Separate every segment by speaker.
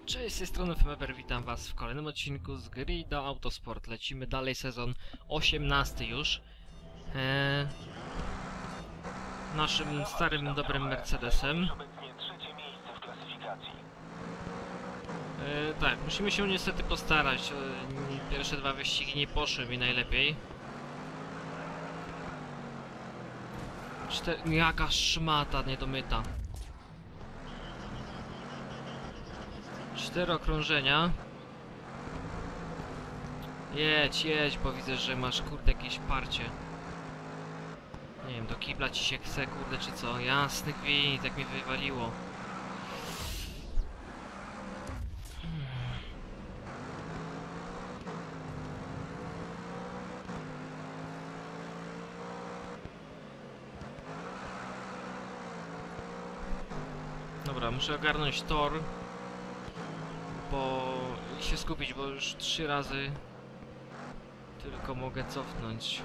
Speaker 1: Cześć, z tej strony Feber, witam was w kolejnym odcinku z gry do Autosport. Lecimy dalej, sezon 18 już. Naszym starym, dobrym Mercedesem. Tak, musimy się niestety postarać. Pierwsze dwa wyścigi nie poszły mi najlepiej. Jaka szmata niedomyta. 4 okrążenia. Jedź, jedź, bo widzę, że masz kurde jakieś parcie. Nie wiem, do kibla ci się chce, kurde, czy co? Jasny gwint, tak mnie wywaliło. Dobra, muszę ogarnąć tor. I się skupić, bo już 3 razy tylko mogę cofnąć.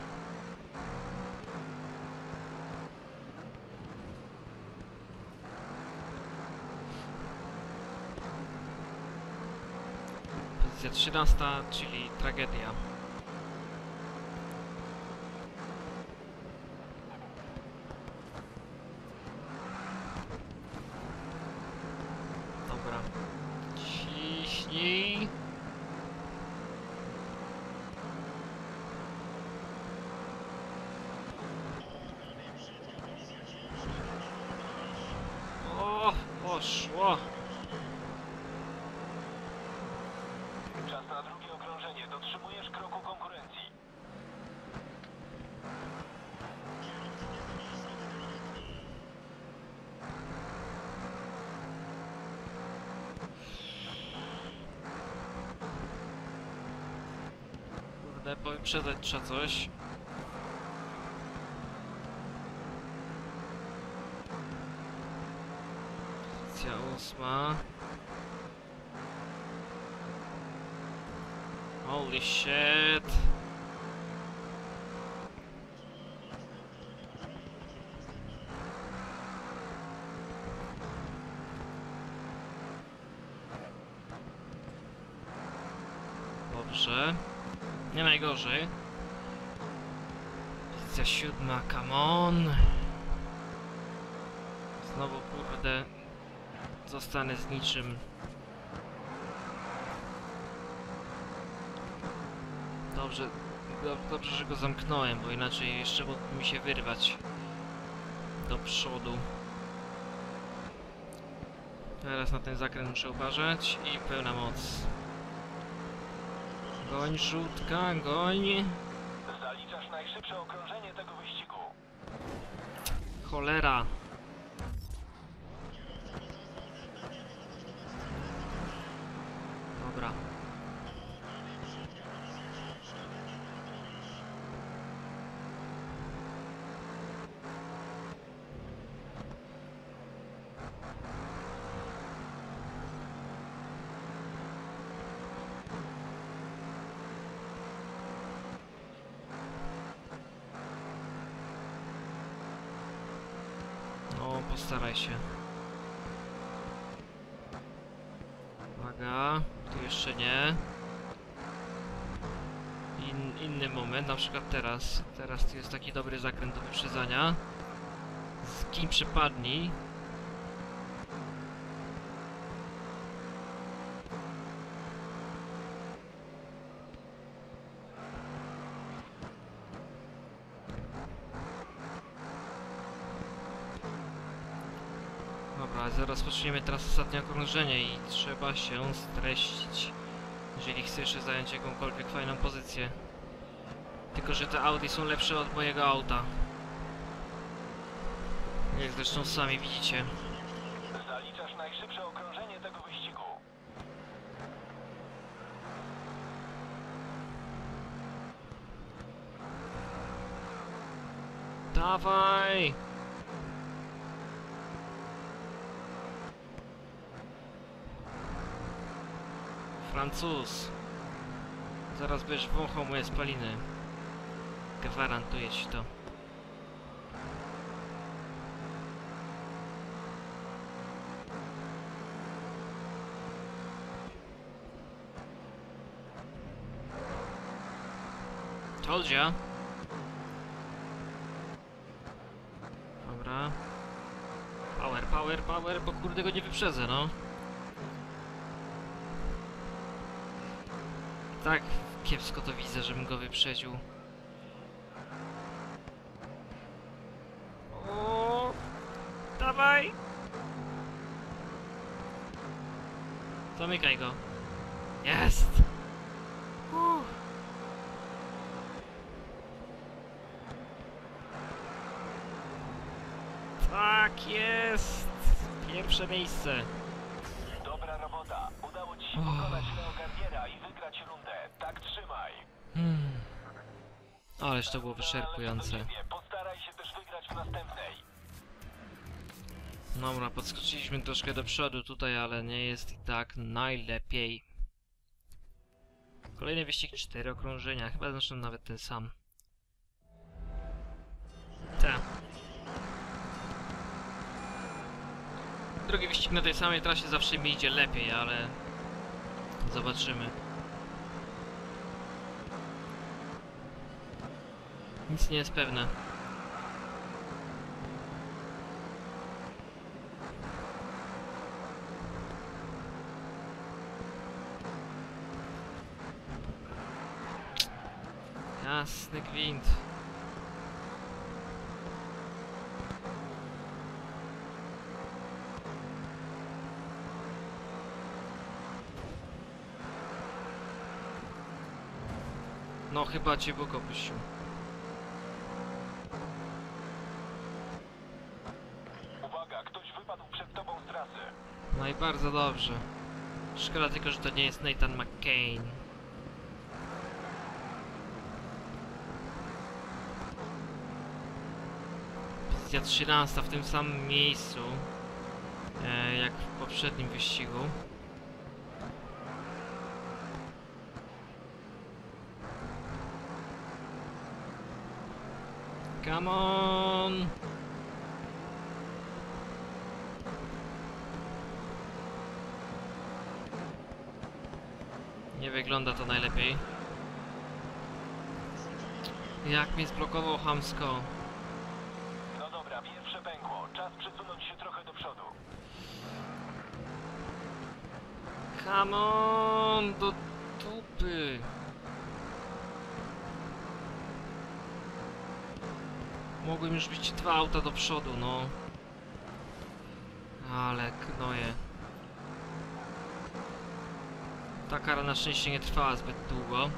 Speaker 1: Pozycja 13, czyli tragedia. Dobra. Ciśnij. O, poszło.
Speaker 2: Czas na drugie okrążenie. Dotrzymujesz kroku konkurencji.
Speaker 1: Kurde, powyprzedzać trzeba coś. Pozycja 8. Holy shit. Dobrze. Nie najgorzej. Pozycja 7, come on. Znowu kurde zostanę z niczym. Dobrze, dobrze, że go zamknąłem, bo inaczej jeszcze mógł mi się wyrwać do przodu. Teraz na ten zakręt muszę uważać i pełna moc. Goń, żółtka, goń.
Speaker 2: Zaliczasz najszybsze okrążenie tego wyścigu.
Speaker 1: Cholera. Dobra. No, postaraj się. Uwaga, tu jeszcze nie. Inny moment, na przykład teraz. Teraz tu jest taki dobry zakręt do wyprzedzania. Z kim przypadnij. Dobra, zaraz rozpoczniemy teraz ostatnie okrążenie i trzeba się streścić, jeżeli chcę jeszcze zająć jakąkolwiek fajną pozycję. Tylko że te Audi są lepsze od mojego auta. Jak zresztą sami widzicie.
Speaker 2: Zaliczasz najszybsze okrążenie tego wyścigu.
Speaker 1: Dawaj! Francuz. Zaraz będziesz wąchał moje spaliny. Gwarantuję ci to. Told ya. Dobra. Power, power, power, bo kurde go nie wyprzedzę, no. Tak kiepsko to widzę, żebym go wyprzedził. O, dawaj! Zamykaj go. Jest! Tak jest! Pierwsze miejsce.
Speaker 2: Dobra robota. Udało ci się pokonać Leo Garniera i wygrać rundę. Tak trzymaj.
Speaker 1: Ależ to było wyczerpujące.
Speaker 2: Należy do ciebie. Postaraj się też wygrać w następnej.
Speaker 1: Dobra, podskoczyliśmy troszkę do przodu tutaj, ale nie jest i tak najlepiej. Kolejny wyścig, 4 okrążenia, chyba zresztą nawet ten sam. Tak. Drugi wyścig na tej samej trasie zawsze mi idzie lepiej, ale zobaczymy. Nic nie jest pewne. Jasny gwint. No chyba cię Bóg opuścił.
Speaker 2: Uwaga, ktoś wypadł przed tobą z trasy.
Speaker 1: No i bardzo dobrze. Szkoda tylko, że to nie jest Nathan McCain. Pozycja 13 w tym samym miejscu jak w poprzednim wyścigu. Come on! Nie wygląda to najlepiej. Jak mnie zblokował chamsko.
Speaker 2: No dobra, pierwsze pękło. Czas przesunąć się trochę do przodu.
Speaker 1: Come on! Do dupy! Mogłem już być 2 auta do przodu, no. Ale knoje. Ta kara na szczęście nie trwała zbyt długo.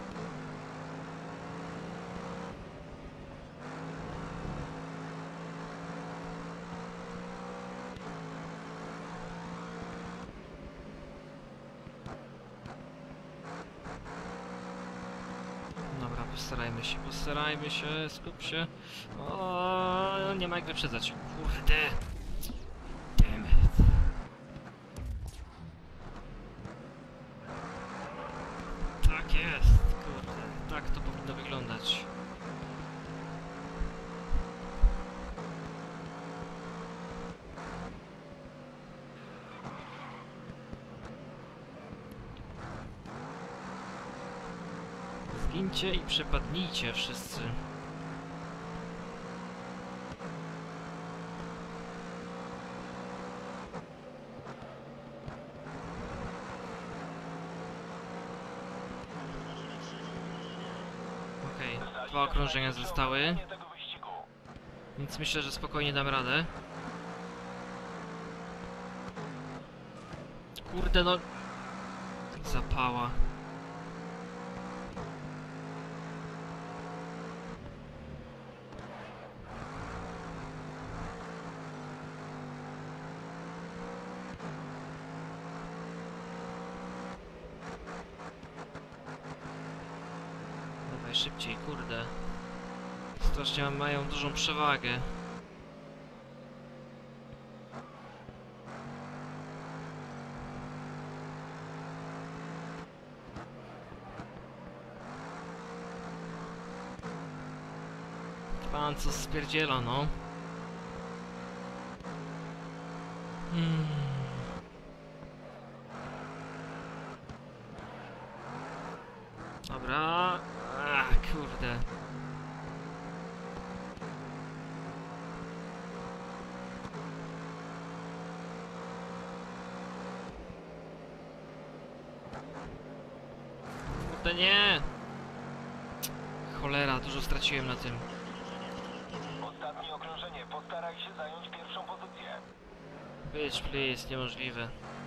Speaker 1: Dobra, postarajmy się, skup się. O, nie ma jak wyprzedzać. Kurde. Damn it. Tak jest, kurde. Tak to powinno wyglądać. Zgincie i przepadnijcie wszyscy. Okej, 2 okrążenia zostały,
Speaker 2: Tego wyścigu.
Speaker 1: więc myślę, że spokojnie dam radę. Kurde no... Zapała. Dawaj szybciej, kurde. Strasznie mają dużą przewagę. Pan co spierdziela, no. Dobra. Kurde. Kurde nie! Cholera, dużo straciłem na tym.
Speaker 2: Ostatnie okrążenie. Postaraj się zająć pierwszą pozycję.
Speaker 1: Bitch, please, niemożliwe.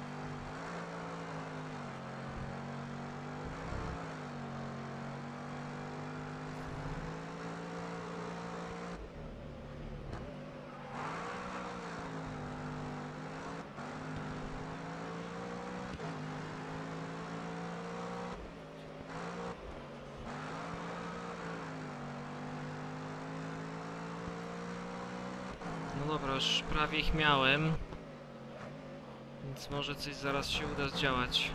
Speaker 1: No dobra, już prawie ich miałem. Więc może coś zaraz się uda zdziałać.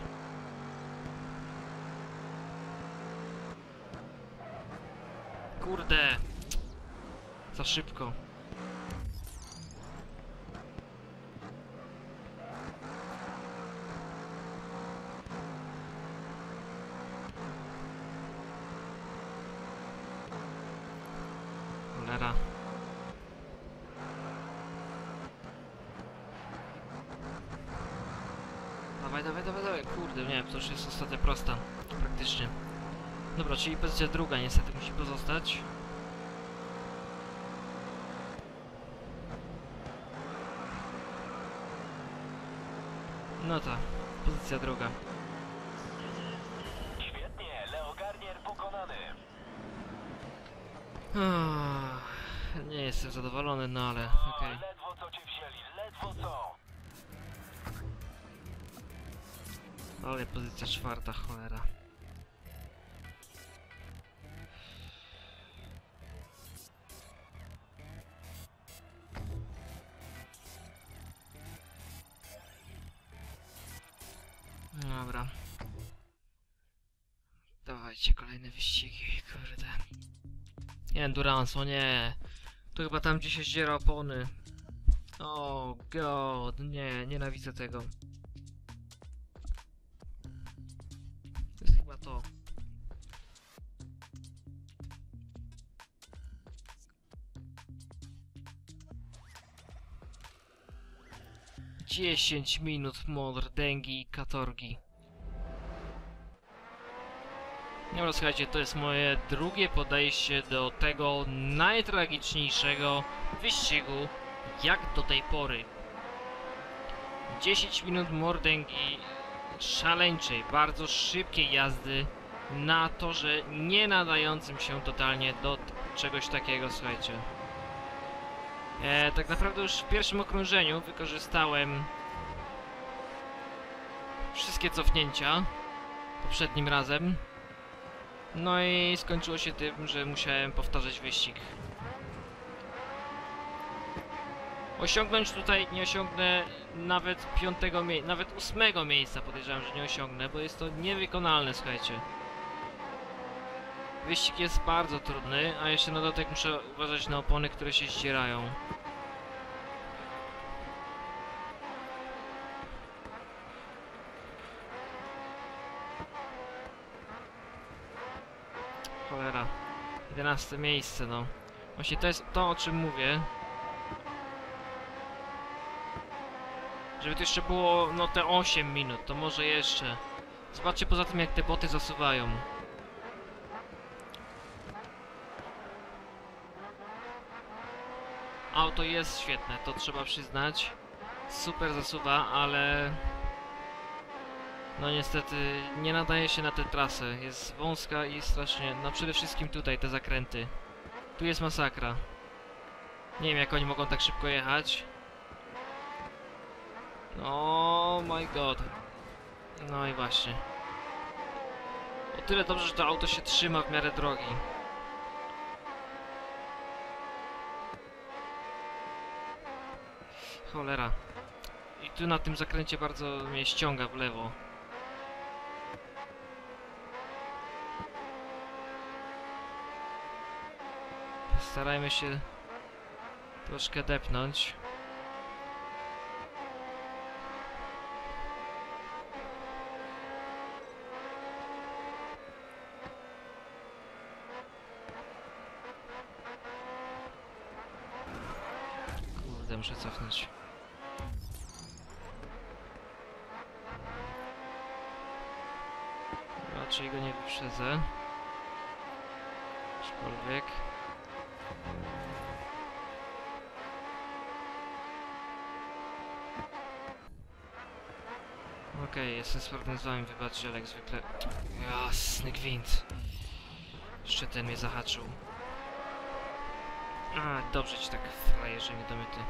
Speaker 1: Kurde! Za szybko. Cholera. Dawaj, dawaj, dawaj, dawaj. Kurde, nie, to już jest ostatnia prosta. Praktycznie. Dobra, czyli pozycja druga niestety musi pozostać. No tak, pozycja druga.
Speaker 2: Świetnie, Leo Garnier pokonany.
Speaker 1: Nie jestem zadowolony, no ale
Speaker 2: O,
Speaker 1: okej.
Speaker 2: ledwo co cię wzięli, ledwo co.
Speaker 1: Ale pozycja czwarta, cholera. Dobra. Dawajcie kolejne wyścigi, kurde. Nie, Endurance, o nie. To chyba tam gdzie się zdziera opony. O god, nie, nienawidzę tego. To jest chyba to. Dziesięć minut mordęgi i katorgi. Dobra, słuchajcie, to jest moje drugie podejście do tego najtragiczniejszego wyścigu jak do tej pory. 10 minut mordęgi szaleńczej, bardzo szybkiej jazdy na torze nie nadającym się totalnie do czegoś takiego, słuchajcie. Tak naprawdę już w pierwszym okrążeniu wykorzystałem wszystkie cofnięcia poprzednim razem. No i skończyło się tym, że musiałem powtarzać wyścig. Osiągnąć tutaj nie osiągnę nawet nawet 8 miejsca, podejrzewam, że nie osiągnę, bo jest to niewykonalne, słuchajcie. Wyścig jest bardzo trudny, a jeszcze na dodatek muszę uważać na opony, które się ścierają. Cholera. 11 miejsce, no. Właśnie to jest to, o czym mówię. Żeby to jeszcze było, no te 8 minut, to może jeszcze. Zobaczcie poza tym, jak te boty zasuwają. Auto jest świetne, to trzeba przyznać. Super zasuwa, ale... no niestety nie nadaje się na tę trasę. Jest wąska i strasznie... no przede wszystkim tutaj, te zakręty. Tu jest masakra. Nie wiem, jak oni mogą tak szybko jechać. Oh my god. No i właśnie. O tyle dobrze, że to auto się trzyma w miarę drogi. Cholera. I tu na tym zakręcie bardzo mnie ściąga w lewo. Starajmy się troszkę depnąć. Kurde, muszę cofnąć. raczej go nie wyprzedzę. Aczkolwiek... Okej, jestem sprawny z wami, wybaczcie, ale jak zwykle... Jasny gwint. Jeszcze ten mnie zahaczył. A, dobrze ci tak, frajerze niedomyty.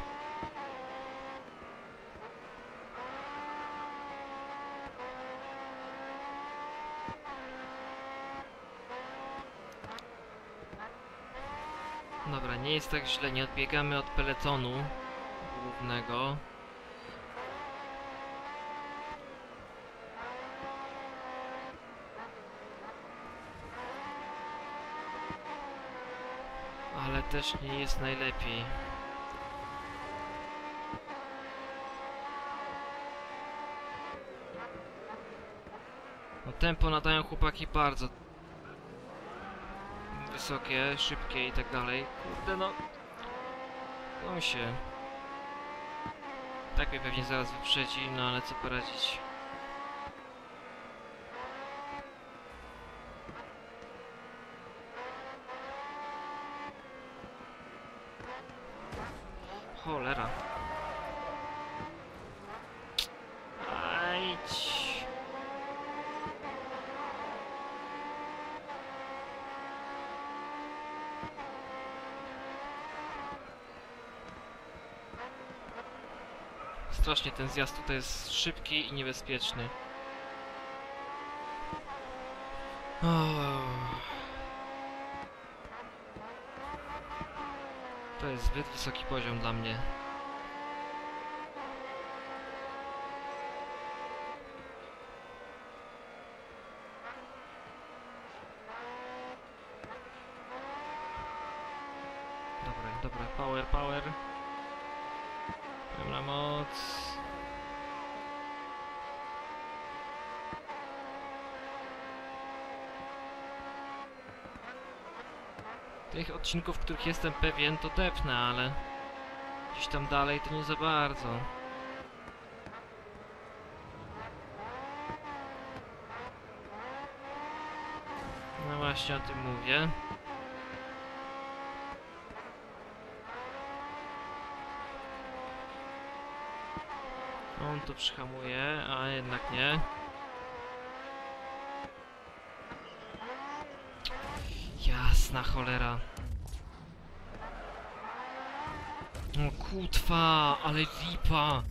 Speaker 1: Dobra, nie jest tak źle, nie odbiegamy od peletonu głównego. Ale też nie jest najlepiej. No, tempo nadają chłopaki bardzo wysokie, szybkie i tak dalej. Kurde no... No się... Tak mnie pewnie zaraz wyprzedzi, no ale co poradzić. Cholera. Ajdź. Strasznie ten zjazd tutaj jest szybki i niebezpieczny. To jest zbyt wysoki poziom dla mnie. Dobra, power. Pełna moc. Tych odcinków, w których jestem pewien, to depnę, ale gdzieś tam dalej to nie za bardzo. No właśnie o tym mówię. On tu przyhamuje, a jednak nie. Jasna cholera. O kutwa, ale lipa.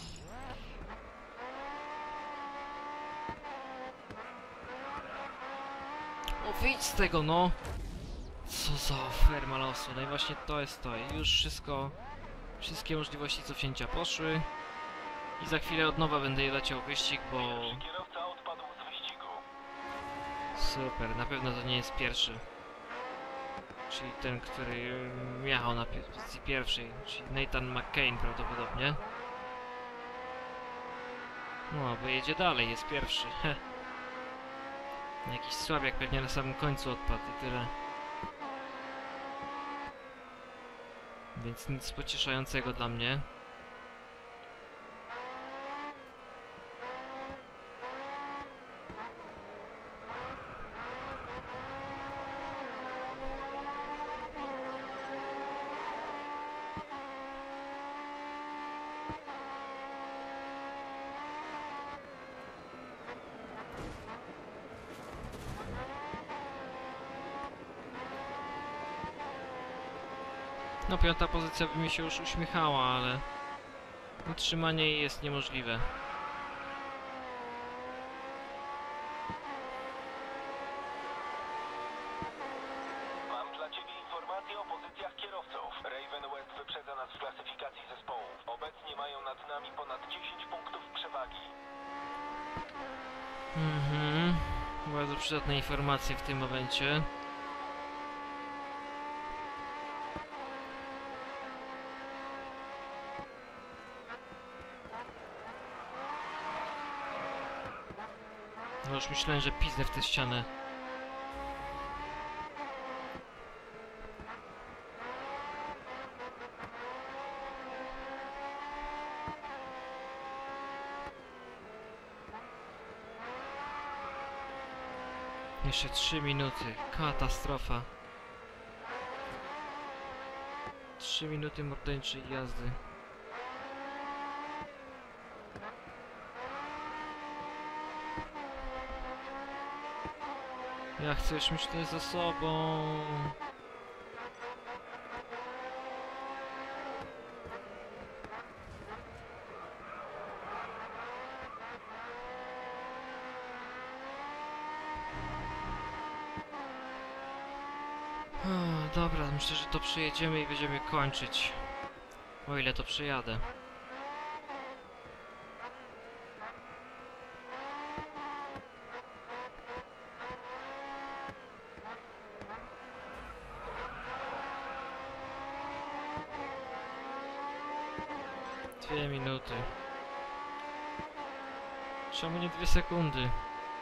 Speaker 1: O wyjdź z tego no. Co za ferma losu. No i właśnie to jest to. Już wszystkie możliwości cofnięcia poszły. I za chwilę od nowa będę leciał wyścig, bo...
Speaker 2: Kierowca odpadł z wyścigu.
Speaker 1: Super, na pewno to nie jest pierwszy. Czyli ten, który jechał na pozycji pierwszej, czyli Nathan McCain prawdopodobnie. No, bo jedzie dalej, jest pierwszy. Heh. Jakiś słabiak pewnie na samym końcu odpadł i tyle. Więc nic pocieszającego dla mnie. No, piąta pozycja by mi się już uśmiechała, ale utrzymanie jej jest niemożliwe.
Speaker 2: Mam dla Ciebie informacje o pozycjach kierowców. Raven West wyprzedza nas w klasyfikacji zespołów. Obecnie mają nad nami ponad 10 punktów przewagi.
Speaker 1: Bardzo przydatne informacje w tym momencie. No już myślałem, że piznę w tę ścianę. Jeszcze 3 minuty. Katastrofa. 3 minuty morderczej jazdy. Ja chcę już mieć to za sobą. Dobra, myślę, że to przejedziemy i będziemy kończyć. O ile to przejadę. Dwie minuty. Czemu nie 2 sekundy?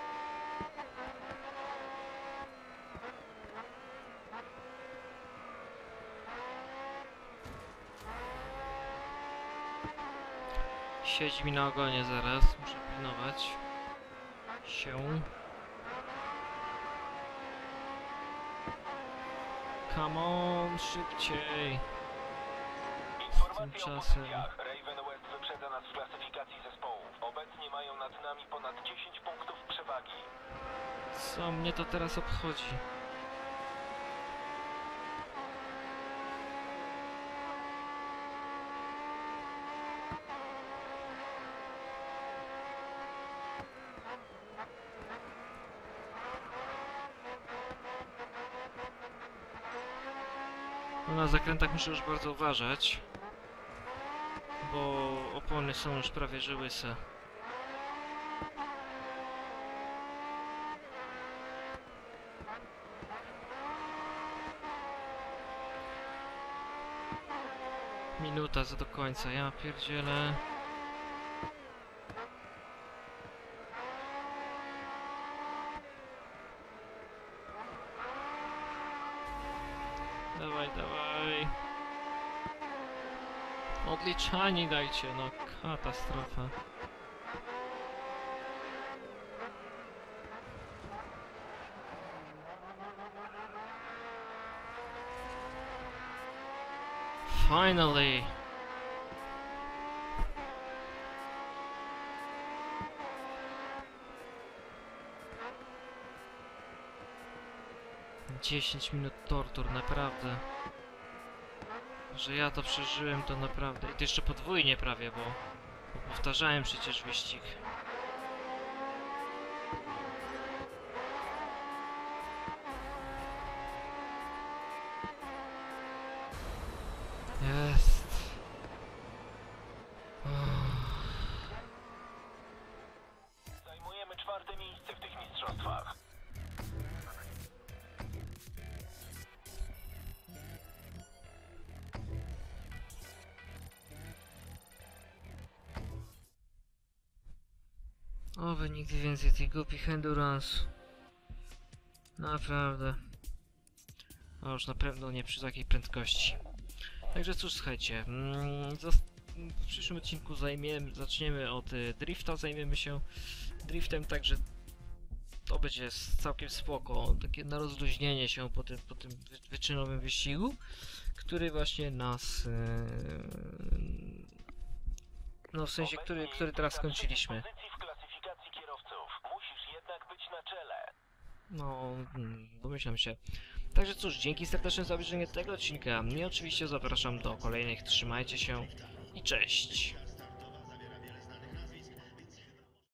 Speaker 1: Siedzi mi na ogonie zaraz, muszę pilnować się. Come on, szybciej.
Speaker 2: Informacje o
Speaker 1: Tymczasem.
Speaker 2: pozycjach. Raven West wyprzedza nas w klasyfikacji zespołów. Obecnie mają nad nami ponad 10 punktów przewagi.
Speaker 1: Co mnie to teraz obchodzi? No na zakrętach muszę już bardzo uważać, bo opony są już prawie że łyse. Minuta za do końca, ja pierdzielę. Dawaj, dawaj. Odliczanie dajcie, no katastrofa. Finally. Dziesięć minut tortur, naprawdę. Że ja to przeżyłem, to naprawdę. I to jeszcze podwójnie prawie, bo powtarzałem przecież wyścig. Jest.
Speaker 2: Zajmujemy 4. miejsce w tych mistrzostwach.
Speaker 1: Oby nigdy więcej tych głupich endurance. Naprawdę. No już na pewno nie przy takiej prędkości. Także cóż, słuchajcie. W przyszłym odcinku zaczniemy od drifta, zajmiemy się driftem, także to będzie całkiem spoko. Takie na rozluźnienie się po tym wyczynowym wyścigu, który właśnie nas... no w sensie, który teraz skończyliśmy.
Speaker 2: Musisz jednak być na czele.
Speaker 1: No, domyślam się. Także cóż, dzięki serdeczne za obejrzenie tego odcinka. Mnie oczywiście zapraszam do kolejnych. Trzymajcie się i cześć!